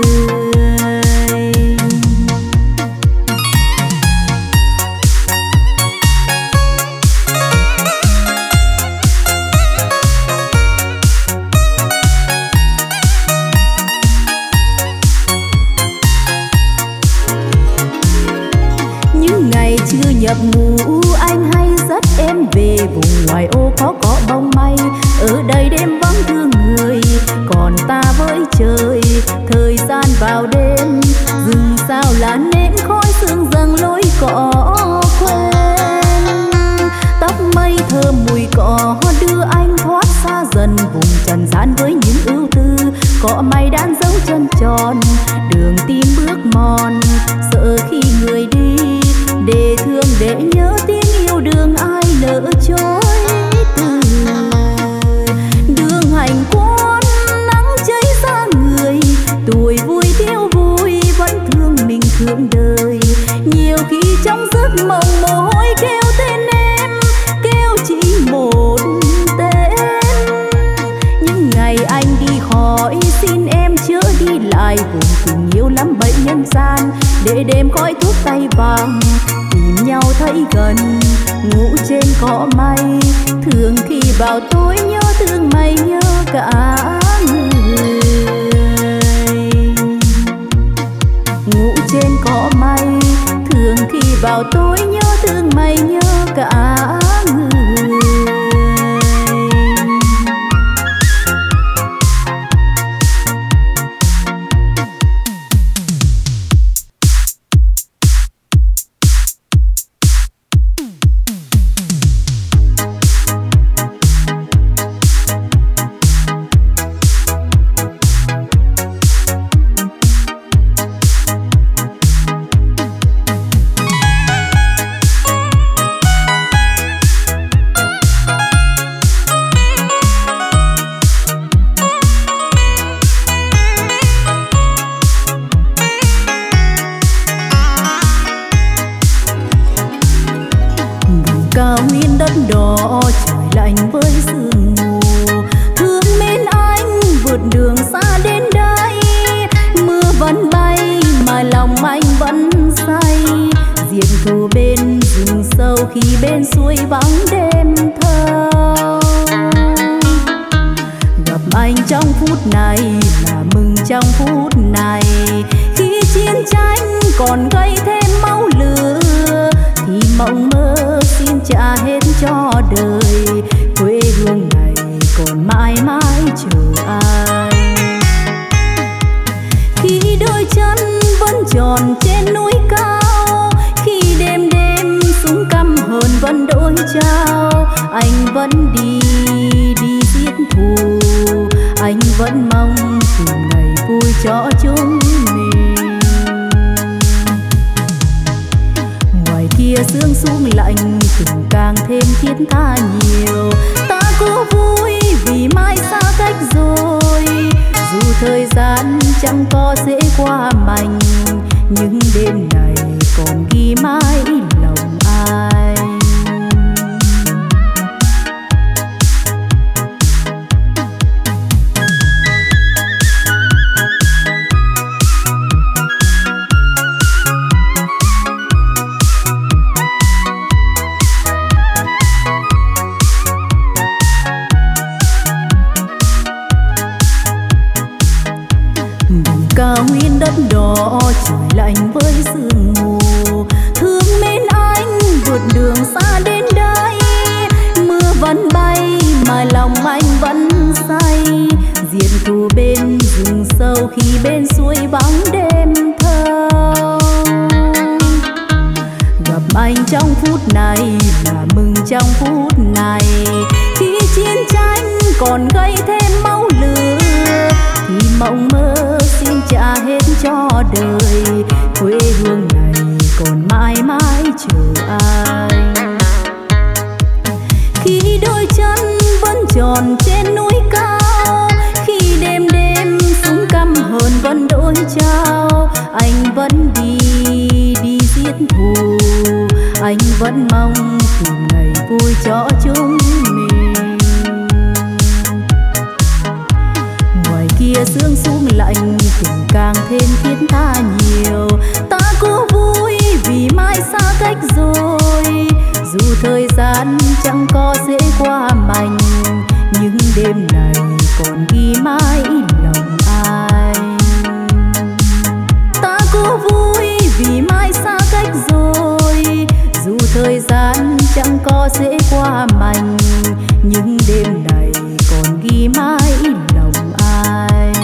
Chưa nhập ngủ anh hay dắt em về vùng ngoài ô khó có bóng mây. Ở đây đêm vắng thương người, còn ta với trời. Thời gian vào đêm rừng sao là nến khói sương dâng lối cỏ quen. Tóc mây thơm mùi cỏ đưa anh thoát xa dần vùng trần gian với những ưu tư. Cỏ mây đan dấu chân tròn đường tim bước mòn, sợ khi người đi để thương để nhớ tiếng yêu đường ai lỡ trôi từ. Đường hành quân nắng cháy ra người, tuổi vui thiếu vui vẫn thương mình thương đời. Nhiều khi trong giấc mộng mồ hôi kêu tên em, kêu chỉ một tên. Những ngày anh đi khỏi xin em chớ đi lại cùng tình yêu lắm bẫy nhân gian, để đêm khói thuốc tay vàng tìm nhau thấy gần, ngủ trên cỏ mây. Thường khi vào tối nhớ thương mây nhớ cả người. Ngủ trên cỏ mây, thường khi vào tối nhớ thương mây nhớ cả người. Cao nguyên đất đỏ trời lạnh với sương mù, thương mến anh vượt đường xa đến đây. Mưa vẫn bay mà lòng anh vẫn say, diệt thù bên rừng sâu khi bên suối vắng đêm thâu. Gặp anh trong phút này là mừng trong phút này, khi chiến tranh còn gây thêm máu lửa thì mộng mơ xin trả hết cho đời. Quê hương này còn mãi mãi chờ ai. Khi đôi chân vẫn tròn trên núi cao, khi đêm đêm súng căm hờn vẫn đôi trao. Anh vẫn đi đi giết thù, anh vẫn mong tìm ngày vui cho chúng mình. Ngoài kia sương xuống lạnh tình càng thêm thiết tha nhiều, ta cố vui vì mai xa cách rồi. Dù thời gian chẳng có dễ qua mạnh, nhưng đêm này còn ghi mãi lòng ai. Cao nguyên đất đỏ trời lạnh với sương mù, thương mến anh vượt đường xa đến đây. Mưa vẫn bay mà lòng anh vẫn say, diệt thù bên rừng sâu khi bên suối vắng đêm thâu. Gặp anh trong phút này là mừng trong phút này, khi chiến tranh còn gây thêm máu lửa thì mộng mơ xin trả hết cho đời. Quê hương này còn mãi mãi chờ ai. Khi đôi chân vẫn tròn trên núi cao, khi đêm đêm súng căm hờn vẫn đôi trao. Anh vẫn anh vẫn mong tìm ngày vui cho chúng mình. Ngoài kia sương xuống lạnh tình càng thêm khiến ta nhiều. Ta cố vui vì mai xa cách rồi, dù thời gian chẳng có dễ qua mạnh, nhưng đêm này còn ghi mãi lòng anh. Ta cố vui vì mai xa cách rồi, dù thời gian chẳng có dễ qua mạnh, nhưng đêm này còn ghi mãi lòng anh.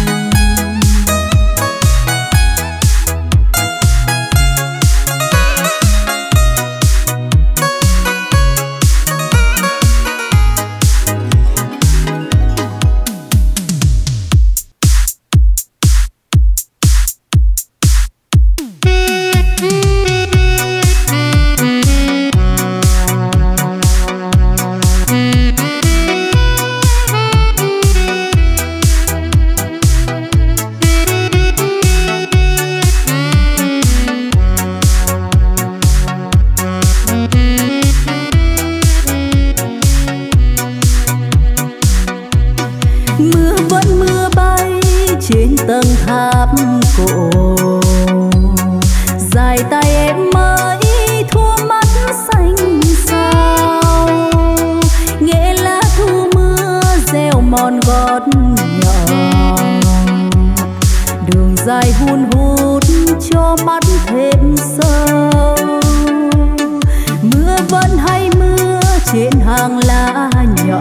Tầng tháp cổ dài tay em mới thua mắt xanh sao, nghe lá thu mưa gieo mòn gót nhỏ, đường dài hun hút cho mắt thêm sâu. Mưa vẫn hay mưa trên hàng lá nhỏ,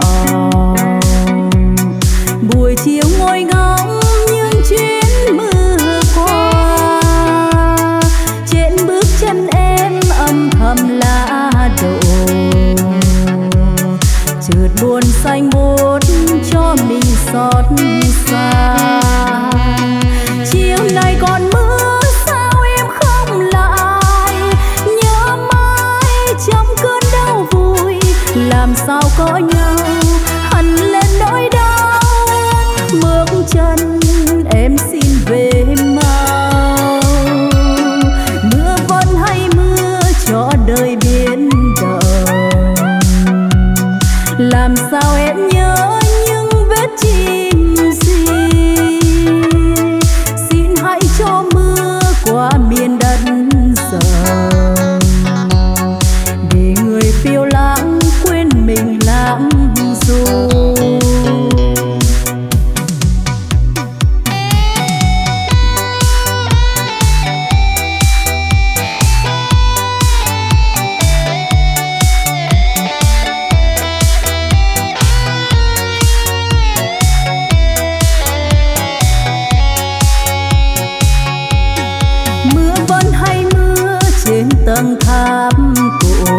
buổi chiều ngồi ngóng chuyến mưa qua, trên bước chân em âm thầm lá đổ, chợt buồn xanh buốt cho mình xót xa. Chiều nay còn mưa sao em không lại, nhớ mãi trong cơn đau vui, làm sao có nhau hằn lên nỗi đau. Bước chân em xin về mau, mưa vẫn hay mưa cho đời biến động, làm sao em nhớ những vết chim gì. Xin hãy cho mưa qua miền đất rộng, để người phiêu lãng quên mình lãng du. Tầng tháp cổ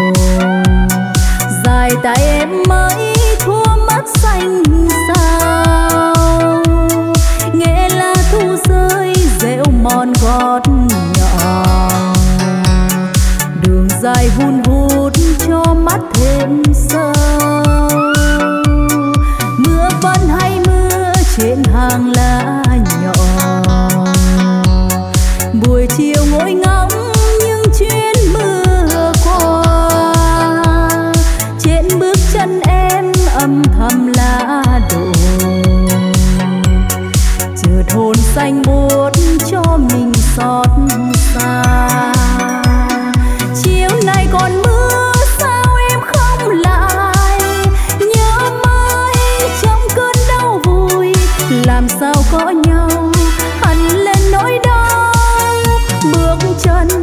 dài tay em mới thua mắt xanh sao, nghe lá thu rơi rêu mòn gót nhỏ, đường dài hun hút cho mắt thêm sâu. Mưa vẫn hay mưa trên hàng lá nhỏ, buổi chiều ngồi ngóng chuyến mưa qua, trên bước chân em âm thầm lá đổ, chợt hồn xanh buốt cho mình xót xa. Chiều nay còn mưa sao em không lại, nhớ mãi trong cơn đau vui, làm sao có nhau hằn lên nỗi đau. Bước chân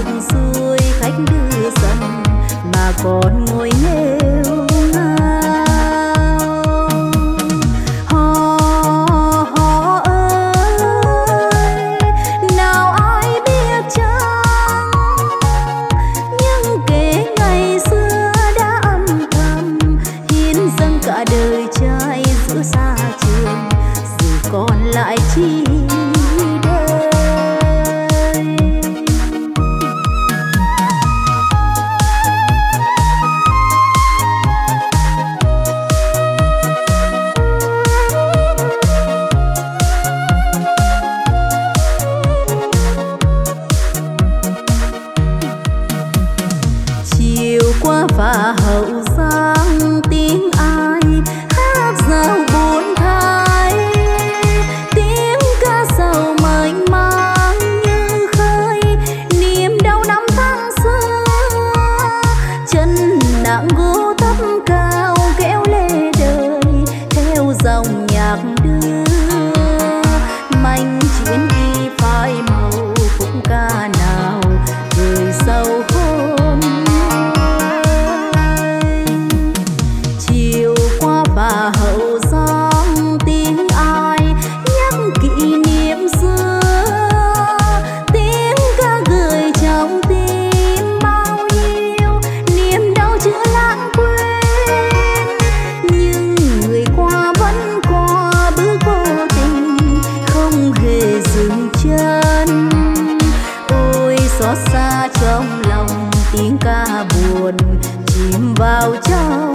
ngược xuôi khách đưa dần mà còn ngồi nghêu ngao. Hò hò ơi, nào ai biết chăng những kẻ ngày xưa đã âm thầm hiến dâng cả đời trai giữa xa trường, dù còn lại chi và hậu giang tiếng ai hát giao bốn thái, tiếng ca sầu mênh mang như khơi niềm đau năm tháng xưa. Chân nặng gỗ thấp cao kéo lê đời theo dòng nhạc đưa, manh chuyến đi phai màu khúc ca nào người sâu và hậu giang tiếng ai nhắc kỷ niệm xưa, tiếng ca gửi trong tim bao nhiêu niềm đau chưa lãng quên. Nhưng người qua vẫn qua bước vô tình không hề dừng chân. Ôi xót xa trong lòng tiếng ca buồn chìm vào trong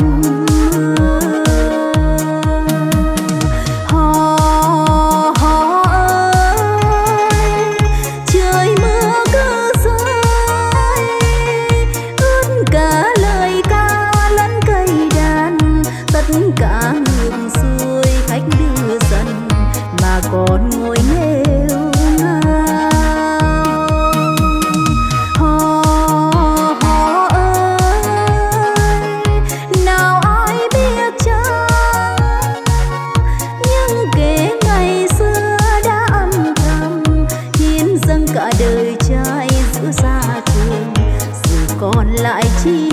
cả ngược xuôi khách đưa dần mà còn ngồi nghêu ngao. Hò hò ơi, nào ai biết chăng những kẻ ngày xưa đã âm thầm hiến dâng cả đời trai giữa xa trường, dù còn lại chi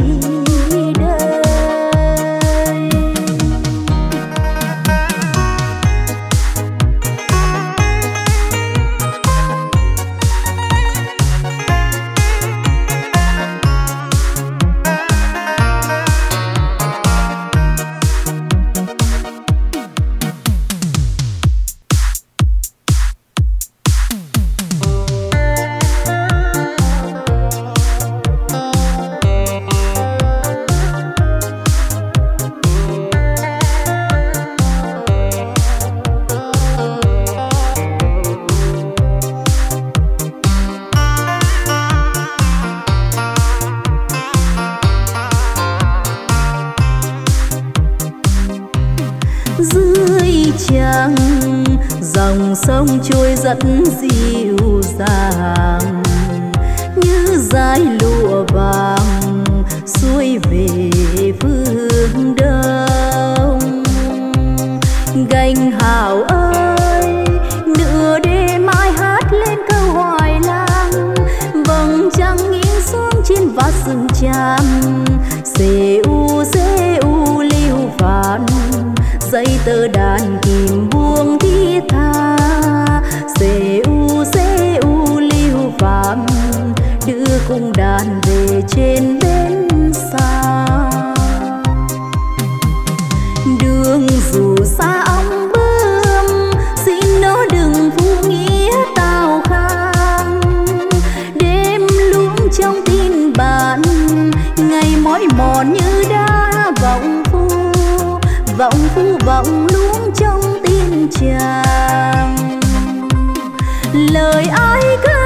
trăng dòng sông trôi rất dịu dàng như dải lụa vàng xuôi về phương đông. Gành hào ơi, nửa đêm ai hát lên câu hoài lang, vầng trăng nghiêng xuống trên vạt rừng tràm. Xê u xê u liêu phạn dây tơ đàn kìm buông thiết tha. Xê u xê u liêu phạn đưa cung đàn về trên bến xa. Đường dù xa ong bướm xin nó đừng phụ nghĩa tào khang. Đêm luống trong tin bạn ngày mỏi mòn như đá vọng phu, vọng phu vọng luống trong tin chàng. Lời ai ca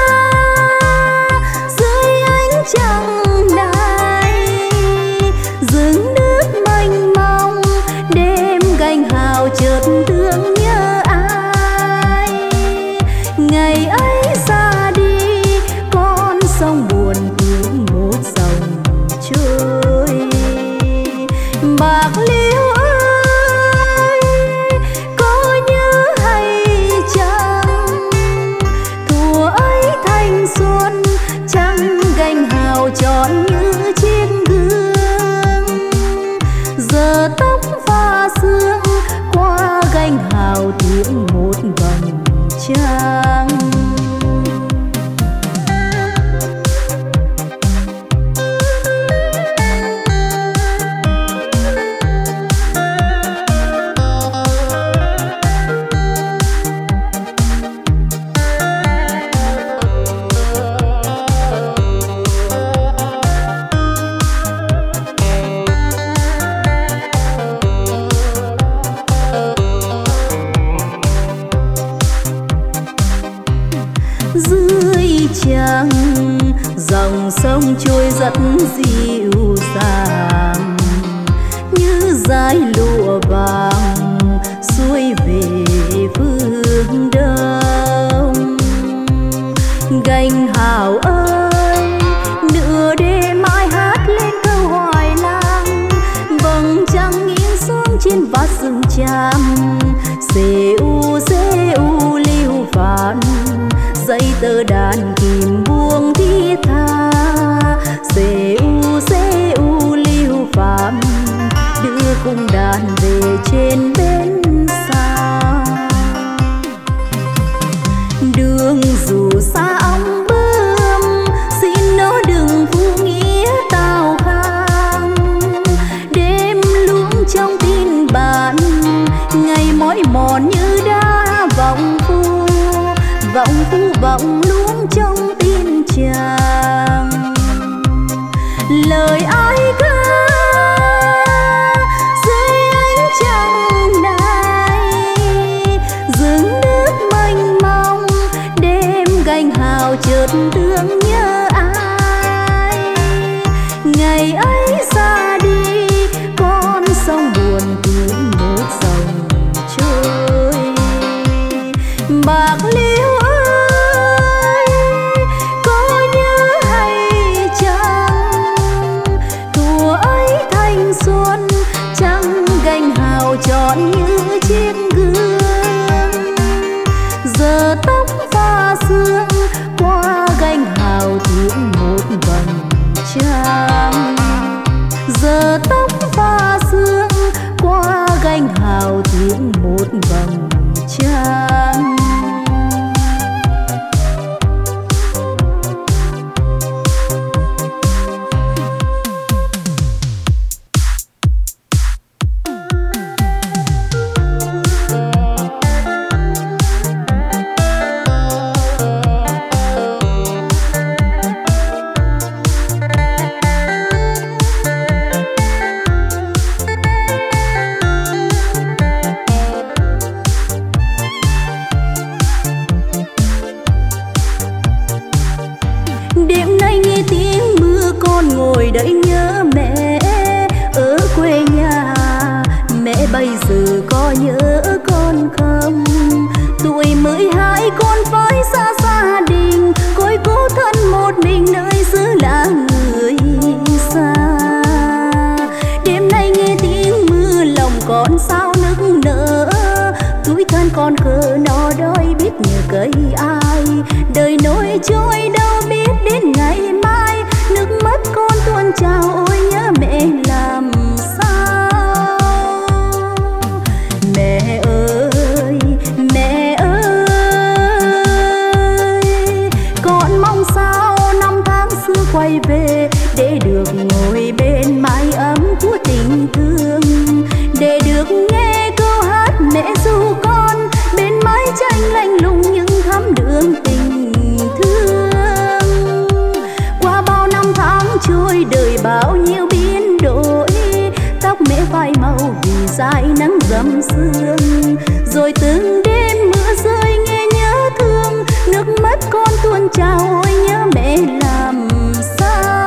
dưới ánh trăng này, rừng nước mênh mông đêm gành hào chợt thương nhớ ai. Ngày ấy xa đi con sông buồn cứ một dòng trôi. Bạc liêu ơi, có nhớ hay chăng thuở hào tròn như chiếc gương. Giờ tóc pha sương qua gánh hào tiếng một vầng trăng. Trăng dòng sông trôi rất dịu dàng như dải lụa vàng xuôi về phương đông. Gành hào ơi nửa đêm ai hát lên câu hoài lang, vầng trăng nghiêng xuống trên vạt rừng tràm. Xê u xê u liêu phản dây tơ đàn kìm buông thiết tha. Xê u xê u liêu phàm đưa cung đàn về trên bến xa. Đường dù xa ong bướm xin nó đừng phu nghĩa tào khang. Đêm luống trong tin bạn ngày mỏi mòn như đá vọng phu. Vọng phu vọng luống trong tim chàng. Lời ai ca dưới ánh trăng này, rừng nước mênh mông đêm gánh hào chợt thương nhớ ai. Ngày ấy xa đi con sông buồn tiếng một dòng trôi. Bạc liêu tròn như chiếc gương. Giờ tóc pha sương qua gánh hào tiếng một vầng trăng. Giờ tóc pha sương qua gánh hào tiếng một vầng trăng. Ngồi đây nhớ mẹ ở quê nhà. Mẹ bây giờ có nhớ con không? Tuổi mười hai con phải xa gia đình, côi cố thân một mình nơi xứ lạ người xa. Đêm nay nghe tiếng mưa lòng con sao nức nở. Tuổi thân con khờ nó đói biết nhờ cậy ai. Đời nổi trôi đâu biết đến ngày mai. Nước mắt con tuôn trào ôi nhớ mẹ làm sao. Mẹ ơi mẹ ơi con mong sao năm tháng xưa quay về, để được ngồi bên mái ấm của tình thương, để được nghe câu hát mẹ ru con bên mái tranh lạnh lùng nhưng thắm đường tình thương. Trôi đời bao nhiêu biến đổi, tóc mẹ phai màu vì dãi nắng dầm sương. Rồi từng đêm mưa rơi nghe nhớ thương, nước mắt con tuôn trào ôi nhớ mẹ làm sao.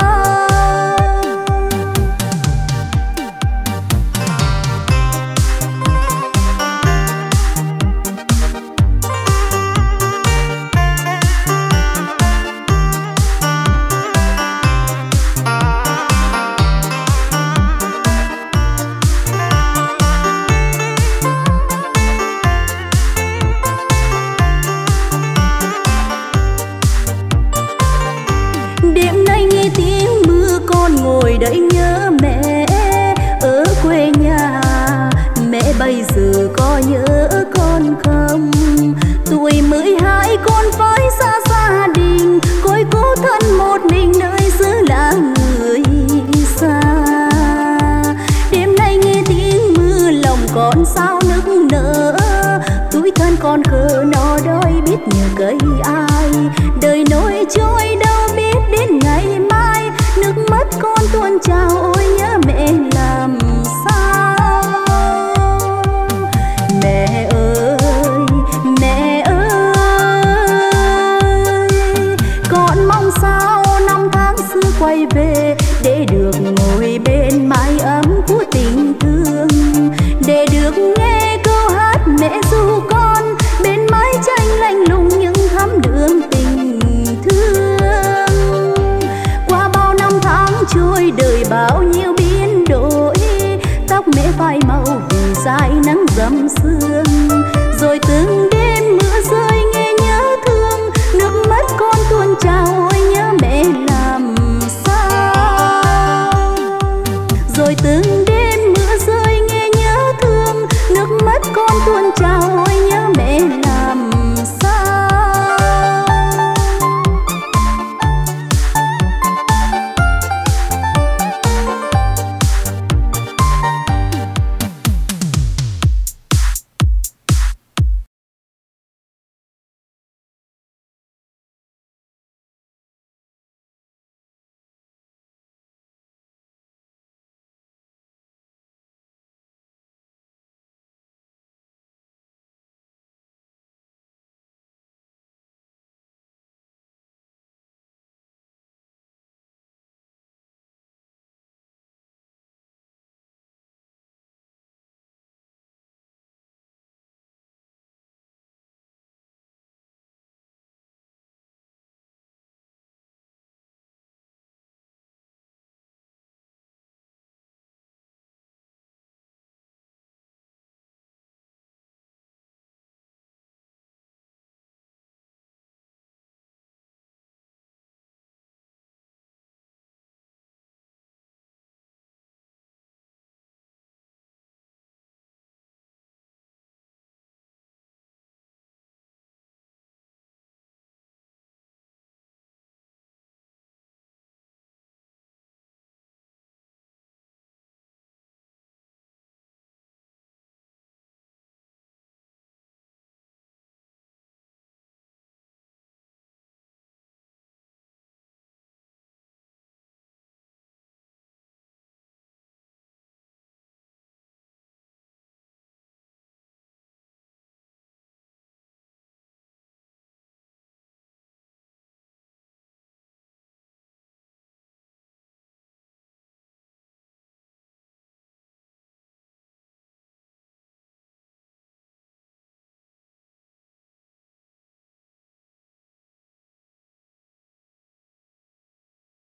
ngồi đây nhớ mẹ ở quê nhà. Mẹ bây giờ có nhớ con không? Tuổi mười hai con phải xa gia đình, côi cố thân một mình nơi xứ lạ người xa. Đêm nay nghe tiếng mưa lòng con sao nức nở, tuổi thân con khờ nó đói biết nhờ cây ai. Đời nổi trôi đâu biết đến ngày mai, nước mắt con tuôn trào ôi nhớ mẹ làm sao. Mẹ ơi, mẹ ơi, con mong sao năm tháng xưa quay về, để được ngồi bên mái ấm của tình thương, để được nghe câu hát mẹ ru con bên mái tranh lạnh lùng nhưng thắm đường tình thương. Qua bao năm tháng trôi đời bao nhiêu biến đổi, tóc mẹ phai màu vì dài nắng dầm sương.